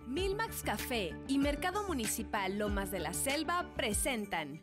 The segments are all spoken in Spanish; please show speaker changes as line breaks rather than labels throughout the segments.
Milmax Café y Mercado Municipal Lomas de la Selva presentan.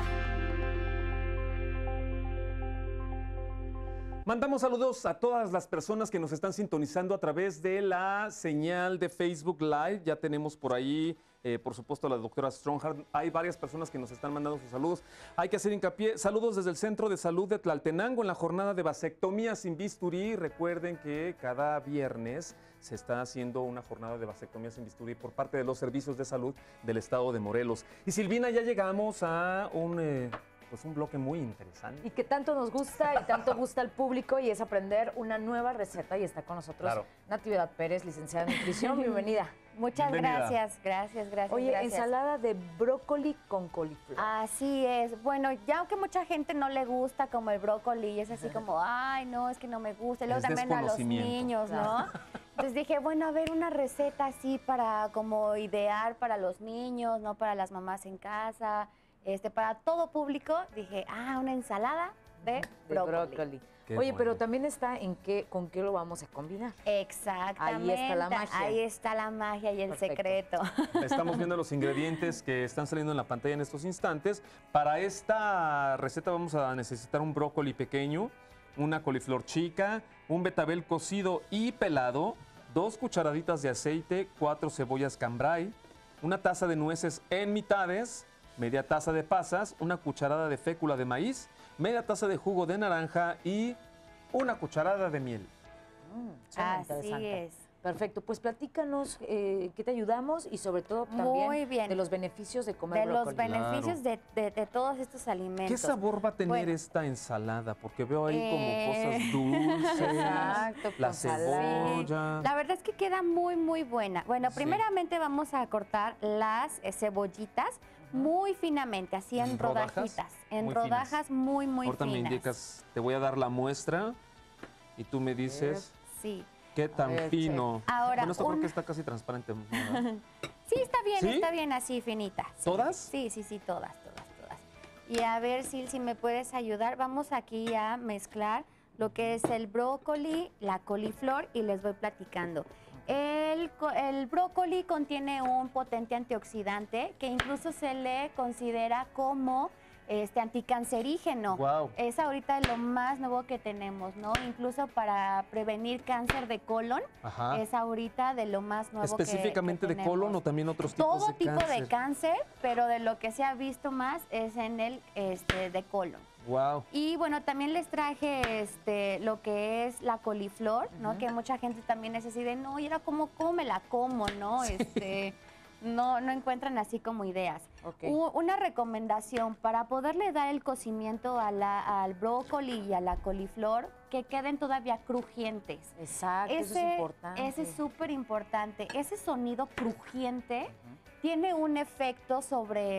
Mandamos saludos a todas las personas que nos están sintonizando a través de la señal de Facebook Live. Ya tenemos por ahí, por supuesto, a la doctora Strongheart. Hay varias personas que nos están mandando sus saludos. Hay que hacer hincapié. Saludos desde el Centro de Salud de Tlaltenango en la jornada de vasectomía sin bisturí. Recuerden que cada viernes se está haciendo una jornada de vasectomía sin bisturí por parte de los servicios de salud del estado de Morelos. Y Silvina, ya llegamos a un bloque muy interesante.
Y que tanto nos gusta y tanto gusta al público, y es aprender una nueva receta. Y está con nosotros Natividad Pérez, licenciada en nutrición. Bienvenida.
Muchas gracias.
Oye, ensalada de brócoli con coliflor.
Así es. Bueno, ya aunque mucha gente no le gusta como el brócoli, es así como, ay, no, es que no me gusta. Y luego también a los niños, ¿no? Entonces dije, bueno, a ver, una receta así para como idear para los niños, ¿no? Para las mamás en casa. Para todo público, dije, una ensalada de brócoli.
Oye, bueno, pero también está en con qué lo vamos a combinar.
Exactamente.
Ahí está la magia.
Ahí está la magia y el secreto.
Estamos viendo los ingredientes que están saliendo en la pantalla en estos instantes. Para esta receta vamos a necesitar un brócoli pequeño, una coliflor chica, un betabel cocido y pelado, 2 cucharaditas de aceite, 4 cebollas cambray, una taza de nueces en mitades, media taza de pasas, una cucharada de fécula de maíz, media taza de jugo de naranja y una cucharada de miel.
Suena interesante. Es. Perfecto, pues platícanos qué te ayudamos y sobre todo también de los beneficios de comer brócoli.
De los beneficios de todos estos alimentos.
¿Qué sabor va a tener esta ensalada? Porque veo ahí como cosas dulces,
exacto,
la cebolla.
La verdad es que queda muy, muy buena. Bueno, primeramente vamos a cortar las cebollitas muy finamente, así en rodajitas, en rodajas muy, muy finas.
Ahorita me indicas, te voy a dar la muestra y tú me dices qué tan fino.
Ahora,
bueno, esto creo que está casi transparente.
Sí, está bien así finita. Sí.
¿Todas?
Sí, todas. Y a ver, Sil, si me puedes ayudar, vamos aquí a mezclar lo que es el brócoli, la coliflor y les voy platicando. El brócoli contiene un potente antioxidante que incluso se le considera como anticancerígeno.
Wow.
Es ahorita lo más nuevo que tenemos, ¿no? Incluso para prevenir cáncer de colon, es ahorita de lo más nuevo
¿Específicamente
que
de colon o también otros tipos de cáncer?
Todo tipo de cáncer, pero de lo que se ha visto más es en el de colon.
Wow.
Y bueno, también les traje lo que es la coliflor, ¿no? Que mucha gente también es así de, no, y era como, ¿cómo me la como, no? No encuentran así como ideas. Una recomendación para poderle dar el cocimiento al brócoli y a la coliflor, que queden todavía crujientes.
Exacto, eso es importante.
Ese es súper importante. Ese sonido crujiente tiene un efecto sobre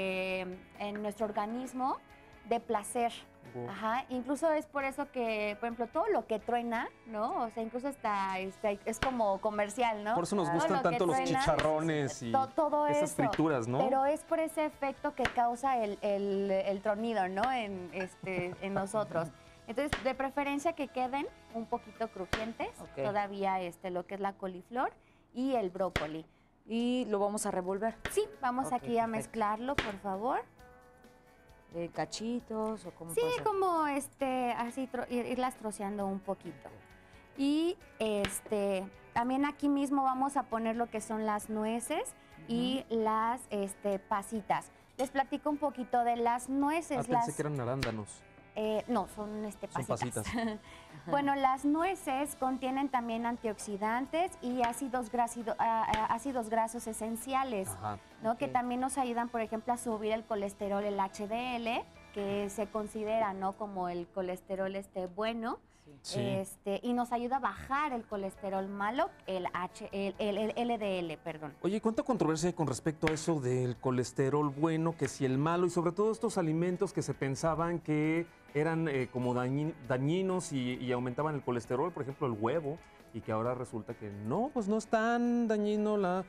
en nuestro organismo de placer. Incluso es por eso que, por ejemplo, todo lo que truena, ¿no? O sea, incluso hasta es como comercial, ¿no?
Por eso nos gustan tanto los chicharrones y
todo
esas frituras, ¿no?
Pero es por ese efecto que causa el tronido, ¿no? En nosotros. Entonces, de preferencia que queden un poquito crujientes, todavía lo que es la coliflor y el brócoli.
¿Y lo vamos a revolver?
Sí, vamos aquí a mezclarlo, por favor.
¿De cachitos o cómo?
Sí, como así irlas troceando un poquito. Y también aquí mismo vamos a poner lo que son las nueces y las pasitas. Les platico un poquito de las nueces.
Pensé que eran arándanos.
No, son pasitas.
Son pasitas.
Bueno, las nueces contienen también antioxidantes y ácidos grasos esenciales, ¿no? Que también nos ayudan, por ejemplo, a subir el colesterol, el HDL, que se considera, ¿no? Como el colesterol bueno. Sí. Y nos ayuda a bajar el colesterol malo, el LDL, perdón.
Oye, ¿cuánta controversia hay con respecto a eso del colesterol bueno, que si el malo, y sobre todo estos alimentos que se pensaban que eran como dañinos y aumentaban el colesterol, por ejemplo, el huevo, y que ahora resulta que no, pues no es tan dañino la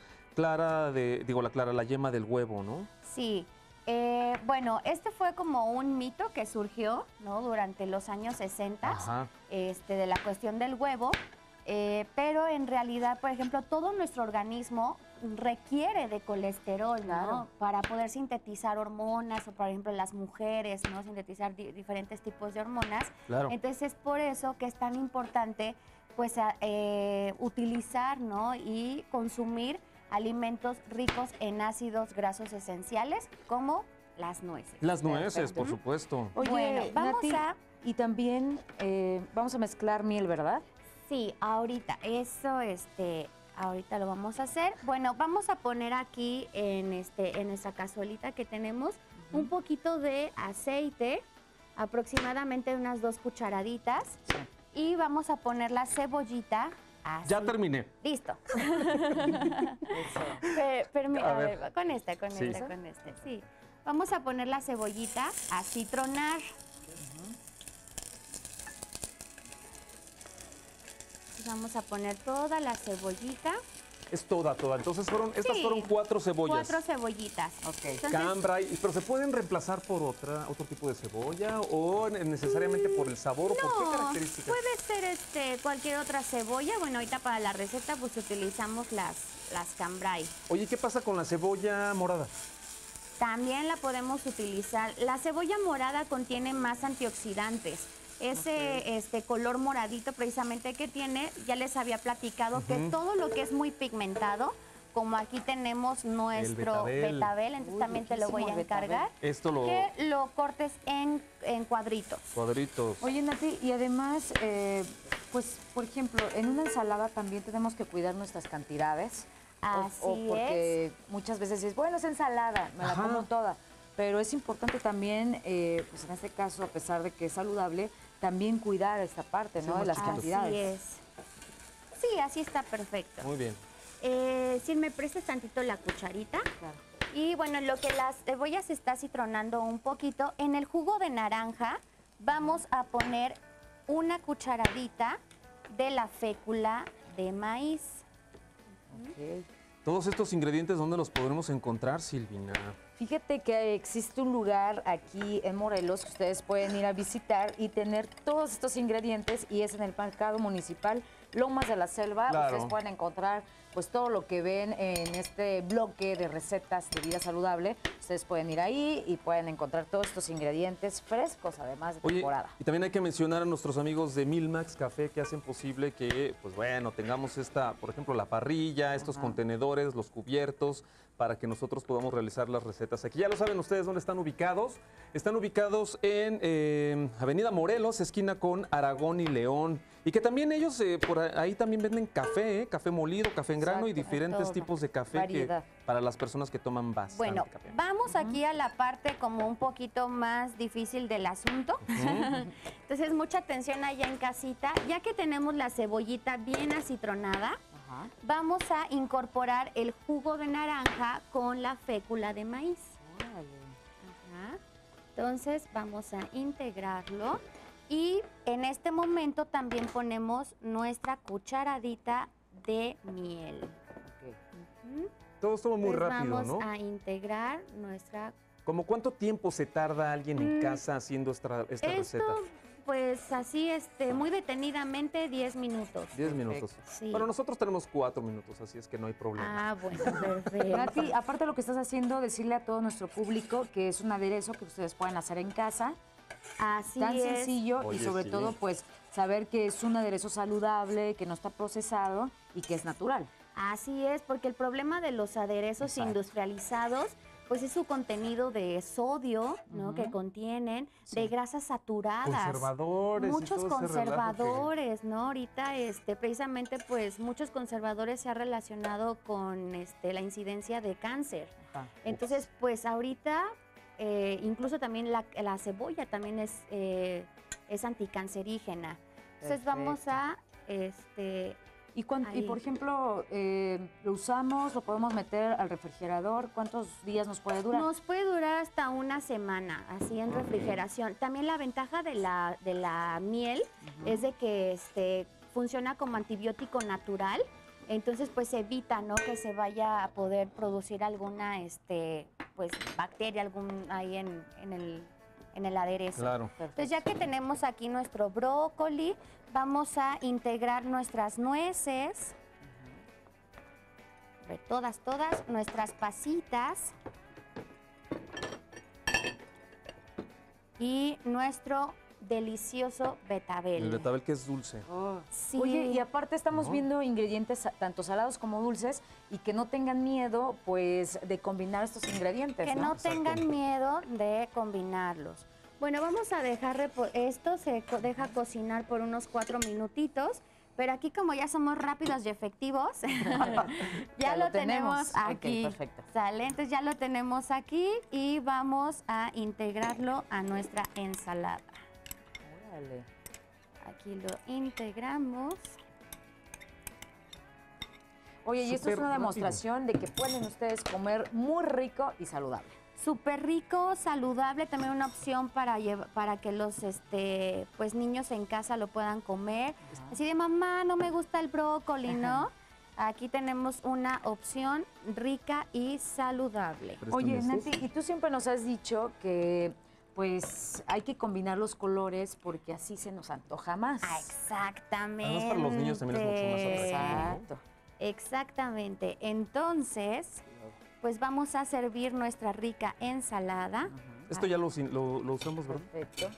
yema del huevo, ¿no?
Sí. Bueno, fue como un mito que surgió, ¿no? Durante los años 60, de la cuestión del huevo, pero en realidad, por ejemplo, todo nuestro organismo requiere de colesterol, ¿no? Para poder sintetizar hormonas, o por ejemplo las mujeres, ¿no? Sintetizar diferentes tipos de hormonas.
Claro.
Entonces es por eso que es tan importante pues utilizar, ¿no? Y consumir alimentos ricos en ácidos grasos esenciales como las nueces.
Las nueces, por supuesto.
Oye,
bueno, vamos
Nati,
a...
y también vamos a mezclar miel, ¿verdad?
Sí, ahorita, eso, ahorita lo vamos a hacer. Bueno, vamos a poner aquí en esta cazuelita que tenemos un poquito de aceite, aproximadamente unas 2 cucharaditas.
Sí.
Y vamos a poner la cebollita. Así.
Ya terminé.
Listo. A ver, con este, sí. Vamos a poner la cebollita a citronar. Vamos a poner toda la cebollita.
Es toda. Entonces estas fueron 4 cebollas.
4 cebollitas.
Ok.
Entonces,
Cambray, pero ¿se pueden reemplazar por otro tipo de cebolla o necesariamente por el sabor o por qué características?
Puede ser cualquier otra cebolla. Bueno, ahorita para la receta pues utilizamos las cambray.
Oye, ¿qué pasa con la cebolla morada?
También la podemos utilizar. La cebolla morada contiene más antioxidantes. Ese color moradito precisamente que tiene, ya les había platicado que todo lo que es muy pigmentado, como aquí tenemos nuestro betabel, entonces también te lo voy a encargar.
Esto lo...
Que lo cortes en cuadritos.
Cuadritos.
Oye, Nati, y además, pues, por ejemplo, en una ensalada también tenemos que cuidar nuestras cantidades.
Así
porque muchas veces dices, bueno, es ensalada, me la como toda. Pero es importante también, pues en este caso, a pesar de que es saludable, también cuidar esta parte, ¿no? De las cantidades.
Así es. Sí, así está perfecto.
Muy bien.
Si me prestas tantito la cucharita.
Claro.
Y bueno, lo que las cebollas se está citronando un poquito, en el jugo de naranja vamos a poner una cucharadita de la fécula de maíz.
Okay.
Todos estos ingredientes, ¿dónde los podremos encontrar, Silvina?
Fíjate que existe un lugar aquí en Morelos que ustedes pueden ir a visitar y tener todos estos ingredientes, y es en el mercado municipal Lomas de la Selva.
Claro.
Ustedes pueden encontrar pues todo lo que ven en este bloque de recetas de vida saludable. Ustedes pueden ir ahí y pueden encontrar todos estos ingredientes frescos, además de temporada.
Y también hay que mencionar a nuestros amigos de Milmax Café que hacen posible que, pues bueno, tengamos por ejemplo, la parrilla, estos contenedores, los cubiertos, para que nosotros podamos realizar las recetas aquí. Ya lo saben ustedes dónde están ubicados. Están ubicados en Avenida Morelos, esquina con Aragón y León. Y que también ellos por ahí también venden café, café molido, café en grano y diferentes tipos de café para las personas que toman bastante
bueno,
café.
Vamos aquí a la parte como un poquito más difícil del asunto. Entonces, mucha atención allá en casita. Ya que tenemos la cebollita bien acitronada, vamos a incorporar el jugo de naranja con la fécula de maíz. Entonces, vamos a integrarlo. Y en este momento también ponemos nuestra cucharadita de miel.
Todo estuvo muy rápido,
vamos
¿no?
A integrar nuestra...
¿Cómo cuánto tiempo se tarda alguien en casa haciendo esta receta?
Pues así, muy detenidamente, 10 minutos.
10 minutos.
Sí.
Bueno, nosotros tenemos 4 minutos, así es que no hay problema.
Ah, bueno, perfecto.
Nati, aparte de lo que estás haciendo, decirle a todo nuestro público que es un aderezo que ustedes pueden hacer en casa.
Así
tan
es.
sencillo.
Oye,
y sobre todo, pues, saber que es un aderezo saludable, que no está procesado y que es natural.
Así es, porque el problema de los aderezos industrializados, pues es su contenido de sodio, ¿no? Que contienen, de grasas saturadas.
Conservadores.
Muchos conservadores, ¿no? Ahorita, precisamente, pues, muchos conservadores se ha relacionado con la incidencia de cáncer. Entonces, pues, ahorita, incluso también la cebolla también es anticancerígena. Entonces, vamos a,
Y, por ejemplo, lo usamos, lo podemos meter al refrigerador. ¿Cuántos días nos puede durar?
Nos puede durar hasta una semana, así en refrigeración. También la ventaja de la miel es de que funciona como antibiótico natural. Entonces, pues evita, ¿no? Que se vaya a poder producir alguna, pues bacteria ahí en el aderezo.
Claro.
Entonces, ya que tenemos aquí nuestro brócoli, vamos a integrar nuestras nueces. entre todas nuestras pasitas y nuestro delicioso betabel.
El betabel que es dulce.
Sí.
Oye, y aparte estamos viendo ingredientes tanto salados como dulces y que no tengan miedo, pues, de combinar estos ingredientes,
que no tengan miedo de combinarlos. Bueno, vamos a dejar, esto se deja cocinar por unos 4 minutitos, pero aquí como ya somos rápidos y efectivos, ya lo tenemos aquí.
Ok, perfecto.
¿Sale? Entonces ya lo tenemos aquí y vamos a integrarlo a nuestra ensalada.
Órale.
Aquí lo integramos.
Oye, y esto es una demostración de que pueden ustedes comer muy rico y saludable.
Súper rico, saludable, también una opción para que los pues niños en casa lo puedan comer. Así de, mamá, no me gusta el brócoli, ¿no? Aquí tenemos una opción rica y saludable.
Oye, Nati, y tú siempre nos has dicho que pues hay que combinar los colores porque así se nos antoja más.
Exactamente.
Además, para los niños también es mucho más atractivo, ¿no?
Exacto.
Exactamente. Entonces, pues vamos a servir nuestra rica ensalada.
Esto ya lo usamos, ¿verdad?
Perfecto.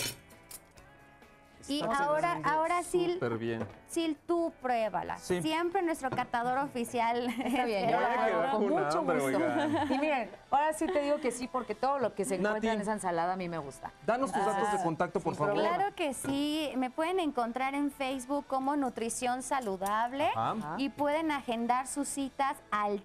Y
Está
ahora sí,
súper bien.
Sil, tú pruébala.
Sí.
Siempre nuestro catador oficial.
Está bien,
Me
yo
voy a
la
quedar
hago
con
con mucho
hambre,
gusto.
oigan.
Y miren, ahora sí te digo que sí, porque todo lo que se encuentra
Nati,
en esa ensalada a mí me gusta.
Danos tus datos de contacto, por
sin
favor.
problema.
Claro que sí, me pueden encontrar en Facebook como Nutrición Saludable
Ajá.
y pueden agendar sus citas al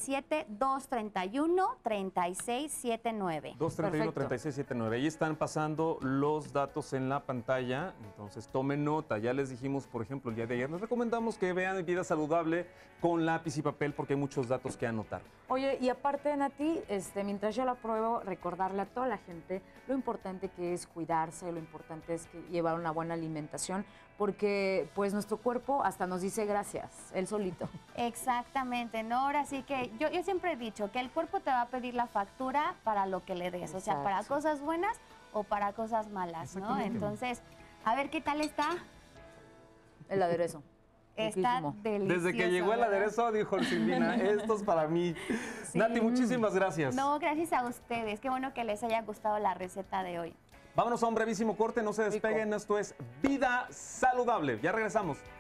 777-231-3679.
231-3679. Ahí están pasando los datos en la pantalla, entonces tomen nota. Ya les dijimos, por ejemplo, el día de ayer, les recomendamos que vean Vida Saludable con lápiz y papel porque hay muchos datos que anotar.
Oye, y aparte, Nati, mientras yo la pruebo, recordarle a toda la gente lo importante que es cuidarse, lo importante es que llevar una buena alimentación, porque pues nuestro cuerpo hasta nos dice gracias, él solito.
Exactamente, ¿no? Ahora sí que yo siempre he dicho que el cuerpo te va a pedir la factura para lo que le des, o sea, para
Exacto.
cosas buenas o para cosas malas, ¿no?
Exactamente.
Entonces, a ver qué tal está.
El aderezo.
Está
Riquísimo.
delicioso.
Desde que llegó el
¿verdad?
aderezo, dijo Silvina, esto es para mí.
Sí.
Nati, muchísimas gracias.
No, gracias a ustedes. Qué bueno que les haya gustado la receta de hoy.
Vámonos a un brevísimo corte, no se despeguen, esto es Vida Saludable. Ya regresamos.